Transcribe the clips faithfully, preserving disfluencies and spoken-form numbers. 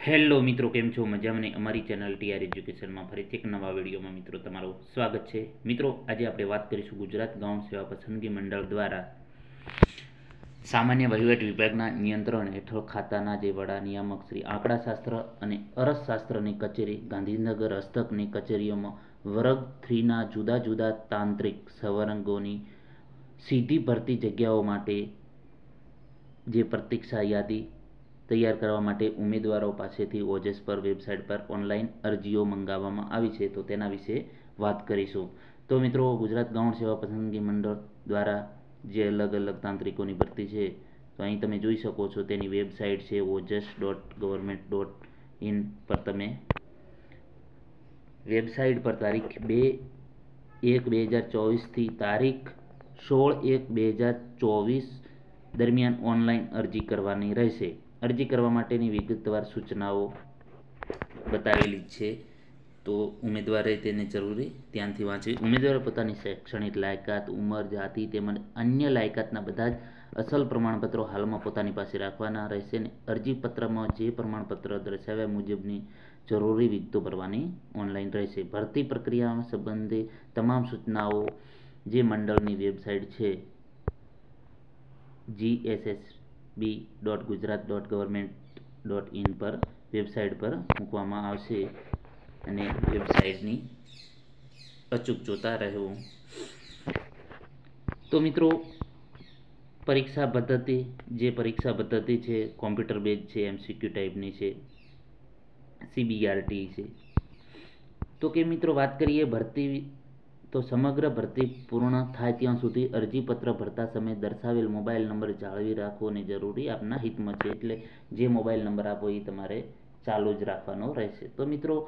Hello મિત્રો, કેમ છો? મજામાં ને? અમારી ચેનલ ટીઆર એજ્યુકેશનમાં ફરીથી એક નવા વિડીયોમાં મિત્રો તમારું સ્વાગત છે. મિત્રો, આજે આપણે વાત કરીશું ગુજરાત ગૌણ સેવા પસંદગી મંડળ દ્વારા સામાન્ય વહીવટ વિભાગના નિયંત્રણ હેઠળ ખાતાના જે વડા નિયામક શ્રી આંકડાશાસ્ત્ર અને અરસશાસ્ત્રની કચેરી ગાંધીનગર હસ્તકની કચેરીઓમાં વર્ગ થ્રીના જુદા જુદા તાંત્રિક સવર્ગોની સીધી ભરતી જગ્યાઓ માટે જે પ્રતીક્ષા યાદી તૈયાર કરવા માટે ઉમેદવારો પાસેથી ઓજસ પર વેબસાઇટ પર ઓનલાઈન અરજીઓ મંગાવવામાં આવી છે, તો તેના વિશે વાત કરીશું. તો મિત્રો, ગુજરાત ગૌણ સેવા પસંદગી મંડળ દ્વારા જે અલગ અલગ તાંત્રિકોની ભરતી છે, તો અહીં તમે જોઈ શકો છો તેની વેબસાઇટ છે Ojas dot government dot in પર તમે વેબસાઇટ પર તારીખ બે એક બે હજાર ચોવીસથી તારીખ સોળ એક બે હજાર ચોવીસ દરમિયાન ઓનલાઈન અરજી કરવાની રહેશે. અરજી કરવા માટેની વિગતવાર સૂચનાઓ બતાવેલી છે, તો ઉમેદવારે તેને જરૂરી ધ્યાનથી વાંચવી. ઉમેદવારે પોતાની શૈક્ષણિક લાયકાત, ઉંમર, જાતિ તેમજ અન્ય લાયકાતના બધા જ અસલ પ્રમાણપત્રો હાલમાં પોતાની પાસે રાખવાના રહેશે અને અરજીપત્રમાં જે પ્રમાણપત્ર દર્શાવ્યા મુજબની જરૂરી વિગતો ભરવાની ઓનલાઈન રહેશે. ભરતી પ્રક્રિયા સંબંધે તમામ સૂચનાઓ જે મંડળની વેબસાઇટ છે GSSB dot Gujarat dot government dot in પર વેબસાઇટ પર મૂકવામાં આવશે અને વેબસાઇટની અચૂક જોતા રહેવું. તો મિત્રો, પરીક્ષા પદ્ધતિ જે પરીક્ષા પદ્ધતિ છે કોમ્પ્યુટર બેઝ છે, એમસીક્યુ ટાઈપની છે, સીબીઆરટી છે. તો કે મિત્રો, વાત કરીએ ભરતી તો સમગ્ર ભરતી પૂર્ણ થાય ત્યાં સુધી અરજીપત્ર ભરતા સમયે દર્શાવેલ મોબાઈલ નંબર જાળવી રાખવો અને જરૂરી આપના હિતમાં છે. એટલે જે મોબાઈલ નંબર આપો એ તમારે ચાલુ જ રાખવાનો રહેશે. તો મિત્રો,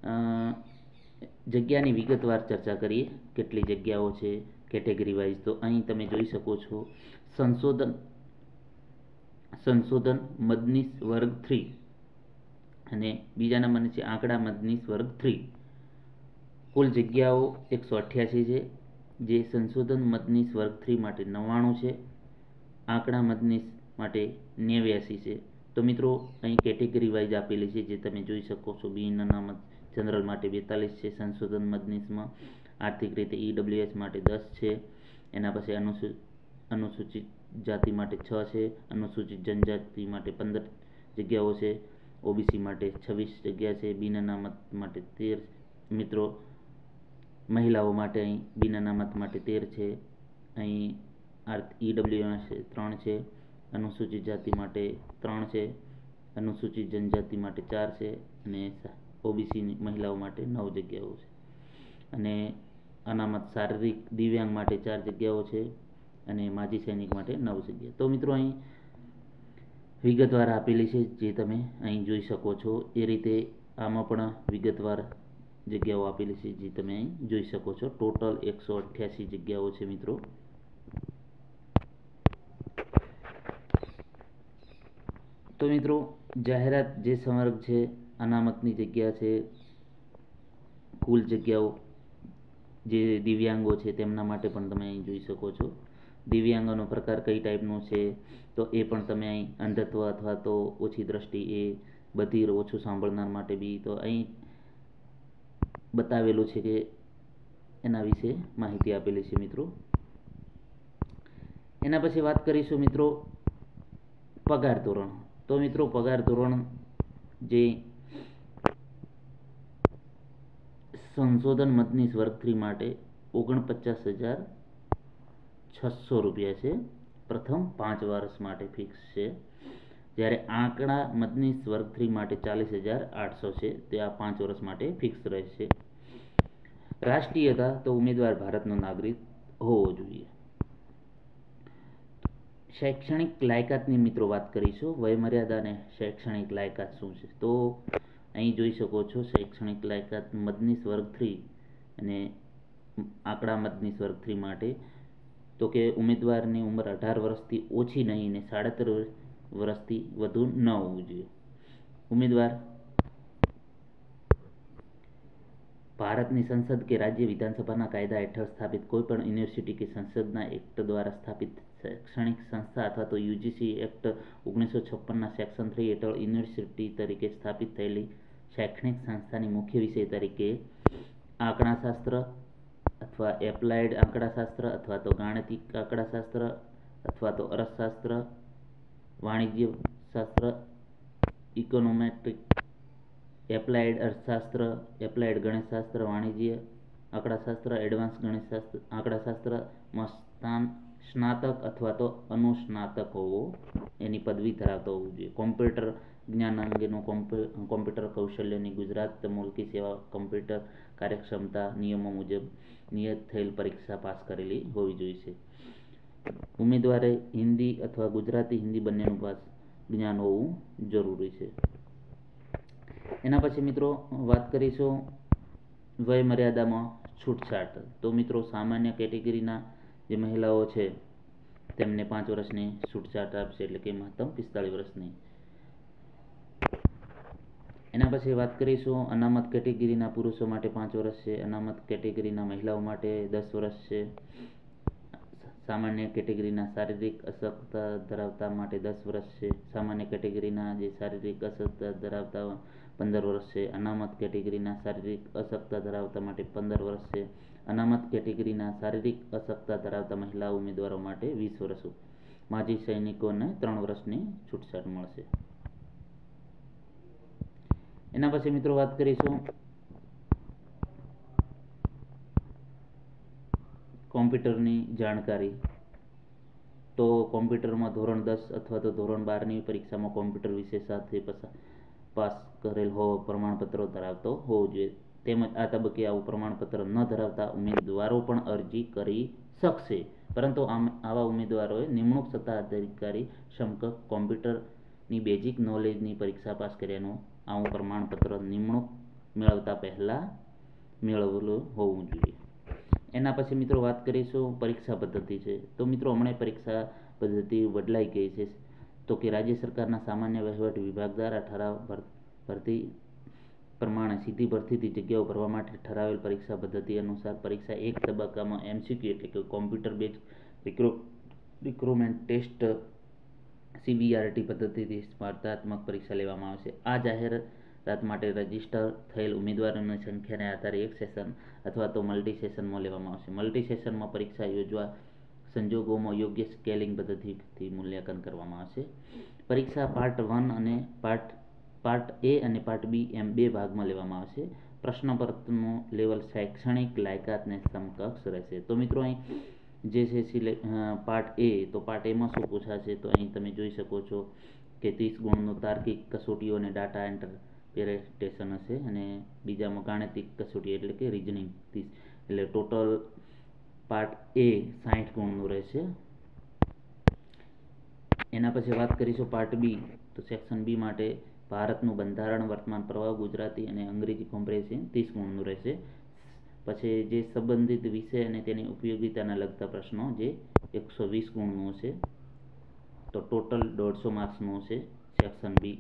જગ્યાની વિગતવાર ચર્ચા કરીએ. કેટલી જગ્યાઓ છે કેટેગરી વાઇઝ, તો અહીં તમે જોઈ શકો છો સંશોધન સંશોધન મદનીશ વર્ગ થ્રી અને બીજા નંબરની છે આંકડા મદનીશ વર્ગ થ્રી. કુલ જગ્યાઓ એકસો અઠ્યાસી છે. જે સંશોધન મદનીશ વર્ગ થ્રી માટે નવ્વાણું છે, આંકડા મદનીશ માટે નેવ્યાસી છે. તો મિત્રો, અહીં કેટેગરી વાઇઝ આપેલી છે જે તમે જોઈ શકો છો. બિન અનામત જનરલ માટે બેતાલીસ છે, સંશોધન મદનીશમાં આર્થિક રીતે ઈડબ્લ્યુએસ માટે દસ છે, એના પછી અનુસૂ અનુસૂચિત જાતિ માટે છ છે, અનુસૂચિત જનજાતિ માટે પંદર જગ્યાઓ છે, ઓબીસી માટે છવ્વીસ જગ્યા છે, બિન અનામત માટે તેર. મિત્રો, મહિલાઓ માટે અહીં બિન અનામત માટે તેર છે, અહીં ઈડબ્લ્યુએસ ત્રણ છે, અનુસૂચિત જાતિ માટે ત્રણ છે, અનુસૂચિત જનજાતિ માટે ચાર છે અને ઓબીસી મહિલાઓ માટે નવ જગ્યાઓ છે. અને અનામત શારીરિક દિવ્યાંગ માટે ચાર જગ્યાઓ છે અને માજી સૈનિક માટે નવ જગ્યા. તો મિત્રો, અહીં વિગતવાર આપેલી છે જે તમે અહીં જોઈ શકો છો. એ રીતે આમાં પણ વિગતવાર જગ્યાઓ આપેલી છે જે તમે અહીં જોઈ શકો છો. ટોટલ એકસો અઠ્યાસી જગ્યાઓ છે મિત્રો. તો મિત્રો, જાહેરાત જે સંવર્ગ છે અનામતની જગ્યા છે, કુલ જગ્યાઓ જે દિવ્યાંગો છે તેમના માટે પણ તમે અહીં જોઈ શકો છો. દિવ્યાંગોનો પ્રકાર કઈ ટાઈપનો છે તો એ પણ તમે અહીં અંધત્વ અથવા તો ઓછી દ્રષ્ટિ, એ બધી ઓછું સાંભળનાર માટે બી તો અહીં બતાવેલું છે કે એના વિશે માહિતી આપેલી છે મિત્રો. એના પછી વાત કરીશું મિત્રો પગાર ધોરણ. તો મિત્રો, પગાર ધોરણ જે સંશોધન મદનીશ વર્ગ થ્રી માટે ઓગણપચાસ હજાર છસો રૂપિયા છે, પ્રથમ પાંચ વર્ષ માટે ફિક્સ છે. જ્યારે આંકડા મદનીશ વર્ગ થ્રી માટે ચાલીસ હજાર આઠસો છે, તે આ પાંચ વર્ષ માટે ફિક્સ રહેશે. રાષ્ટ્રીયતા તો ઉમેદવાર ભારતનો નાગરિક હોવો જોઈએ. શૈક્ષણિક લાયકાતની મિત્રો વાત કરીશું. વયમર્યાદા અને શૈક્ષણિક લાયકાત શું છે તો અહીં જોઈ શકો છો શૈક્ષણિક લાયકાત મદનીશ વર્ગ થ્રી અને આંકડા મદનીશ વર્ગ થ્રી માટે તો કે ઉમેદવારની ઉંમર અઢાર વર્ષથી ઓછી નહીં અને સાડત્રીસ વર્ષથી વધુ ન હોવું જોઈએ. ઉમેદવાર ભારતની સંસદ કે રાજ્ય વિધાનસભાના કાયદા હેઠળ સ્થાપિત કોઈપણ યુનિવર્સિટી કે સંસદના એક્ટ દ્વારા સ્થાપિત શૈક્ષણિક સંસ્થા અથવા તો યુજીસી એક્ટ ઓગણીસો છપ્પનના સેક્શન થ્રી હેઠળ યુનિવર્સિટી તરીકે સ્થાપિત થયેલી શૈક્ષણિક સંસ્થાની મુખ્ય વિષય તરીકે આંકડાશાસ્ત્ર અથવા એપ્લાઇડ આંકડાશાસ્ત્ર અથવા તો ગાણિતિક આંકડાશાસ્ત્ર અથવા તો અર્થશાસ્ત્ર, વાણિજ્ય શાસ્ત્ર, ઇકોનોમેટ્રિક, એપ્લાઇડ અર્થશાસ્ત્ર, એપ્લાઇડ ગણિતશાસ્ત્ર, વાણિજ્ય આંકડાશાસ્ત્ર, એડવાન્સ ગણિતશાસ્ત્ર આંકડાશાસ્ત્રમાં સ્થાન સ્નાતક અથવા તો અનુસ્નાતક હોવો, એની પદવી ધરાવતો હોવું જોઈએ. કોમ્પ્યુટર જ્ઞાન અંગેનું કોમ્પ્યુટર કૌશલ્યની ગુજરાત મુલકી સેવા કોમ્પ્યુટર કાર્યક્ષમતા નિયમો મુજબ નિયત થયેલ પરીક્ષા પાસ કરેલી હોવી જોઈએ. ઉમેદવારે હિન્દી અથવા ગુજરાતી હિન્દી બંનેનું પાસ જ્ઞાન હોવું જરૂરી છે. એના પછી મિત્રો વાત કરીશું વય મર્યાદામાં છૂટછાટ. તો મિત્રો સામાન્ય કેટેગરીના જે મહિલાઓ છે તેમને પાંચ વર્ષની છૂટછાટ આપશે, એટલે કે મહત્તમ પિસ્તાળીસ વર્ષની. એના પછી વાત કરીશું અનામત કેટેગરીના પુરુષો માટે પાંચ વર્ષ છે, અનામત કેટેગરીના મહિલાઓ માટે દસ વર્ષ છે, સામાન્ય કેટેગરીના શારીરિક અશક્તતા ધરાવતા માટે દસ વર્ષ છે, સામાન્ય કેટેગરીના જે શારીરિક અશક્તતા ધરાવતા પંદર વર્ષ છે, અનામત કેટેગરીના શારીરિક અશક્તતા ધરાવતા માટે પંદર વર્ષ છે, અનામત કેટેગરીના શારીરિક અશક્તતા ધરાવતા મહિલા ઉમેદવારો માટે વીસ વર્ષ, માજી સૈનિકોને ત્રણ વર્ષની છૂટછાટ મળશે. એના પછી મિત્રો વાત કરીશું કોમ્પ્યુટરની જાણકારી. તો કોમ્પ્યુટરમાં ધોરણ દસ અથવા તો ધોરણ બારની પરીક્ષામાં કોમ્પ્યુટર વિષય સાથે પાસ કરેલ હોવો પ્રમાણપત્રો ધરાવતો હોવો જોઈએ. તેમજ આ તબક્કે આવું પ્રમાણપત્ર ન ધરાવતા ઉમેદવારો પણ અરજી કરી શકશે, પરંતુ આવા ઉમેદવારોએ નિમણૂક સત્તા અધિકારી સમકક્ષ કોમ્પ્યુટરની બેઝિક નોલેજની પરીક્ષા પાસ કર્યાનું આવું પ્રમાણપત્ર નિમણૂક મેળવતા પહેલાં મેળવેલું હોવું જોઈએ. એના પછી મિત્રો વાત કરીશું પરીક્ષા પદ્ધતિ છે. તો મિત્રો હમણાં પરીક્ષા પદ્ધતિ બદલાઈ ગઈ છે. તો કે રાજ્ય સરકારના સામાન્ય વહીવટ વિભાગ દ્વારા ઠરાવ ભરતી પ્રમાણે સીધી ભરતીથી જગ્યાઓ ભરવા માટે ઠરાવેલ પરીક્ષા પદ્ધતિ અનુસાર પરીક્ષા એક તબક્કામાં એમસીક્યુ એટલે કે computer base recruitment test CBRT પદ્ધતિથી સ્પર્ધાત્મક પરીક્ષા લેવામાં આવશે. આ જાહેરાત માટે રજીસ્ટર થયેલ ઉમેદવારોની સંખ્યાને આધારે એક સેશન અથવા તો મલ્ટી સેશનમાં લેવામાં આવશે. મલ્ટી સેશનમાં પરીક્ષા યોજવા સંજોગોમાં યોગ્ય સ્કેલિંગ પદ્ધતિથી મૂલ્યાંકન કરવામાં આવશે. પરીક્ષા પાર્ટ વન અને પાર્ટ પાર્ટ એ અને પાર્ટ બી એમ બે ભાગમાં લેવામાં આવશે. પ્રશ્નપત્રનું લેવલ શૈક્ષણિક લાયકાતને સમકક્ષ રહેશે. તો મિત્રો અહીં જે છે સિલે પાર્ટ એ, તો પાર્ટ એમાં શું પૂછાશે, તો અહીં તમે જોઈ શકો છો કે ત્રીસ ગુણનું તાર્કિક કસોટીઓ અને ડાટા ઇન્ટરપ્રિટેશન હશે, અને બીજામાં ગાણિતિક કસોટી એટલે કે રિઝનિંગ ત્રીસ, એટલે ટોટલ પાર્ટ એ સાઠ ગુણનું રહેશે. એના પછી વાત કરીશું પાર્ટ બી. તો સેક્શન બી માટે ભારતનું બંધારણ, વર્તમાન પ્રવાહ, ગુજરાતી અને અંગ્રેજી કોમ્પ્રિહેન્શન ત્રીસ ગુણનું રહેશે. પછી જે સંબંધિત વિષય અને તેની ઉપયોગિતાના લગતા પ્રશ્નો જે એકસો વીસ ગુણનું હશે. તો ટોટલ દોઢસો માર્ક્સનું હશે સેક્શન બી.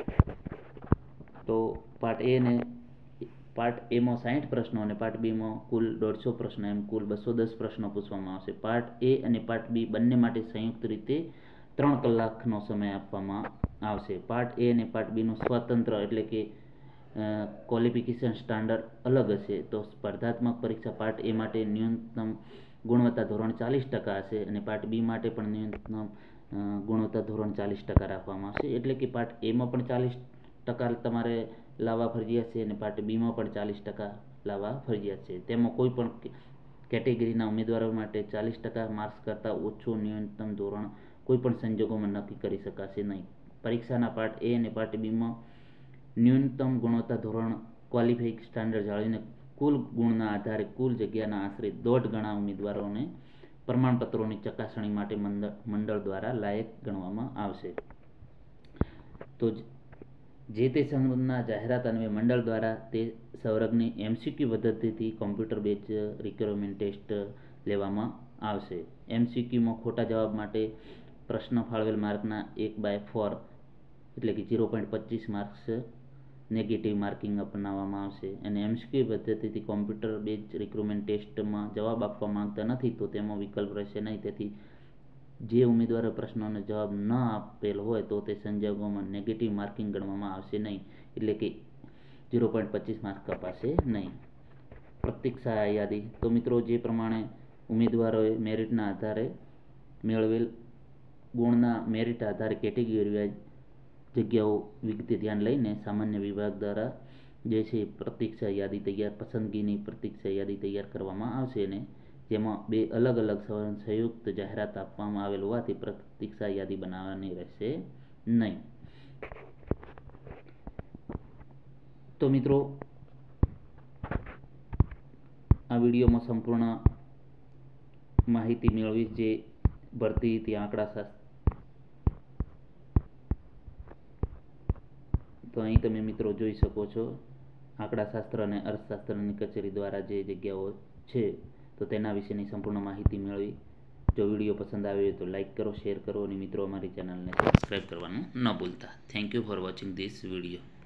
તો પાર્ટ એ ને પાર્ટ એમાં સાઠ પ્રશ્નો અને પાર્ટ બીમાં કુલ દોઢસો પ્રશ્નો, એમ કુલ બસો દસ પ્રશ્નો પૂછવામાં આવશે. પાર્ટ એ અને પાર્ટ બી બંને માટે સંયુક્ત રીતે ત્રણ કલાકનો સમય આપવામાં આવશે. પાર્ટ એ અને પાર્ટ બીનું સ્વતંત્ર એટલે કે ક્વોલિફિકેશન સ્ટાન્ડર્ડ અલગ હશે. તો સ્પર્ધાત્મક પરીક્ષા પાર્ટ એ માટે ન્યૂનતમ ગુણવત્તા ધોરણ ચાલીસ ટકા હશે અને પાર્ટ બી માટે પણ ન્યૂનતમ ગુણવત્તા ધોરણ ચાલીસ ટકા રાખવામાં આવશે. એટલે કે પાર્ટ એમાં પણ ચાલીસ ટકા તમારે લાવવા ફરજિયાત છે અને પાર્ટ બીમાં પણ ચાલીસ ટકા લાવવા ફરજિયાત છે. તેમાં કોઈ પણ કેટેગરીના ઉમેદવારો માટે ચાલીસ ટકા માર્ક્સ કરતાં ઓછું ન્યૂનતમ ધોરણ કોઈ પણ સંજોગોમાં નક્કી કરી શકાશે નહીં. પરીક્ષાના પાર્ટ એ અને પાર્ટ બીમાં ન્યૂનતમ ગુણવત્તા ધોરણ ક્વોલિફાઇંગ સ્ટાન્ડર્ડ જાળવીને કુલ ગુણના આધારે કુલ જગ્યાના આશરે દોઢ ગણા ઉમેદવારોને પ્રમાણપત્રોની ચકાસણી માટે મંડળ દ્વારા લાયક ગણવામાં આવશે. તો જે તે સંબંધના જાહેરાત અન્વયે મંડળ દ્વારા તે સંવર્ગની એમસીક્યુ પદ્ધતિથી કોમ્પ્યુટર બેઝ રિક્રુટમેન્ટ ટેસ્ટ લેવામાં આવશે. એમસીક્યુમાં ખોટા જવાબ માટે પ્રશ્ન ફાળવેલ માર્કના એક બાય ફોર એટલે કે ઝીરો પોઈન્ટ પચીસ માર્ક્સ નેગેટિવ માર્કિંગ અપનાવવામાં આવશે. અને એમસીક્યુ પદ્ધતિથી કોમ્પ્યુટર બેઝ રિક્રુટમેન્ટ ટેસ્ટમાં જવાબ આપવા માંગતા નથી તો તેમાં વિકલ્પ રહેશે નહીં. તેથી જે ઉમેદવારે પ્રશ્નોનો જવાબ ન આપેલ હોય તો તે સંજોગોમાં નેગેટિવ માર્કિંગ ગણવામાં આવશે નહીં, એટલે કે ઝીરો પોઈન્ટ પચીસ માર્ક કપાશે નહીં. પ્રતીક્ષા યાદી. તો મિત્રો જે પ્રમાણે ઉમેદવારોએ મેરિટના આધારે મેળવેલ ગુણના મેરિટ આધારે કેટેગરી વાઇઝ જગ્યાઓ વિગતે ધ્યાન લઈને સામાન્ય વિભાગ દ્વારા જે છે પ્રતીક્ષા યાદી તૈયાર પસંદગીની પ્રતીક્ષા યાદી તૈયાર કરવામાં આવશે, અને જેમાં બે અલગ અલગ સંયુક્ત જાહેરાત આપવામાં આવેલ હોવાથી પ્રતીક્ષા યાદી બનાવવાની રહેશે નહીં. તો મિત્રો આ વિડીયોમાં સંપૂર્ણ માહિતી મેળવી જે ભરતી હતી આંકડાશાસ્ત્ર. તો અહીં તમે મિત્રો જોઈ શકો છો આંકડાશાસ્ત્ર અને અર્થશાસ્ત્રની કચેરી દ્વારા જે જગ્યાઓ છે તો તેના વિશેની સંપૂર્ણ માહિતી મેળવી. જો વિડીયો પસંદ આવ્યો તો લાઈક કરો, શેર કરો અને મિત્રો અમારી ચેનલને સબસ્ક્રાઈબ કરવાનું ન ભૂલતા. Thank you for watching this video.